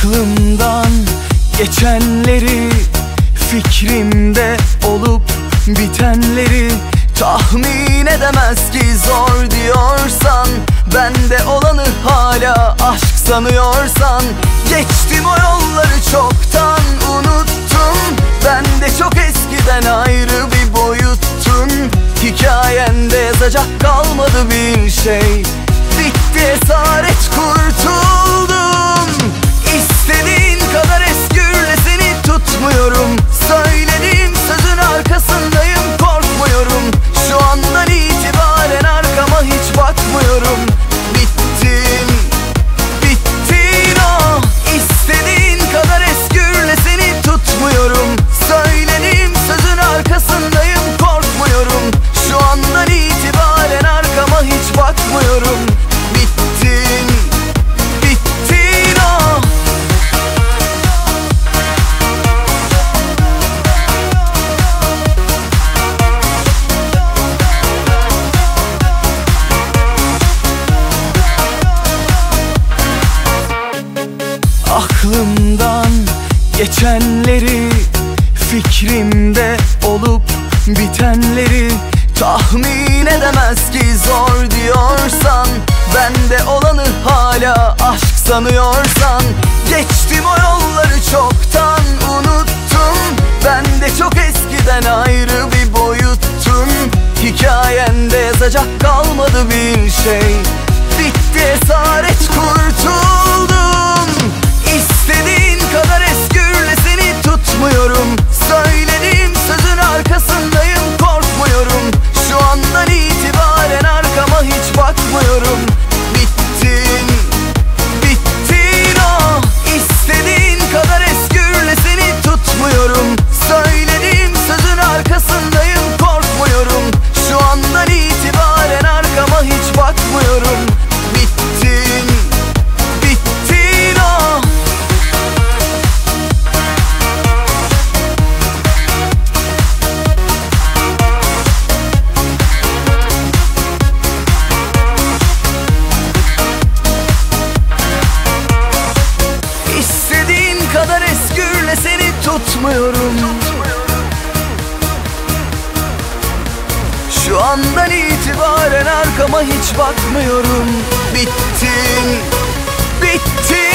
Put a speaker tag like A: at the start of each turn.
A: Aklımdan geçenleri, fikrimde olup bitenleri tahmin edemez ki zor diyorsan, bende olanı hala aşk sanıyorsan, geçtim o yolları çoktan unuttum. Ben de çok eskiden ayrı bir boyuttun. Hikayende yazacak kalmadı bir şey. Bitti esaret, kurtuldum. İstediğin kadar eskürle, seni tutmuyorum. Söylediğim sözün arkasındayım, korkmuyorum. Şu andan itibaren arkama hiç bakmıyorum. Bittin, bittin o. İstediğin kadar eskürle, seni tutmuyorum. Söylediğim sözün arkasındayım, korkmuyorum. Şu andan itibaren arkama hiç bakmıyorum. Bittin, bittin o. Aklımdan geçenleri, fikrimde olup bitenleri tahmin edemez ki zor diyorsan, bende olanı hala aşk sanıyorsan, geçtim o yolları çoktan unuttum. Ben de çok eskiden ayrı bir boyuttun. Hikayende yazacak kalmadı bir şey. Bitti esaret, kurtuldum. İstediğin kadar eskürle, seni tutmuyorum. Söylediğim sözün arkasındayım, korkmuyorum. Şu andan itibaren arkama hiç bakmıyorum. Bittin, bittin o. İstediğin kadar eskürle, seni tutmuyorum. Söylediğim sözün arkasındayım, korkmuyorum. Şu andan itibaren arkama hiç bakmıyorum. Bittin, bittin o. İstediğin kadar eskürle, seni tutmuyorum. Şu andan itibaren arkama hiç bakmıyorum. Bittin, bittin.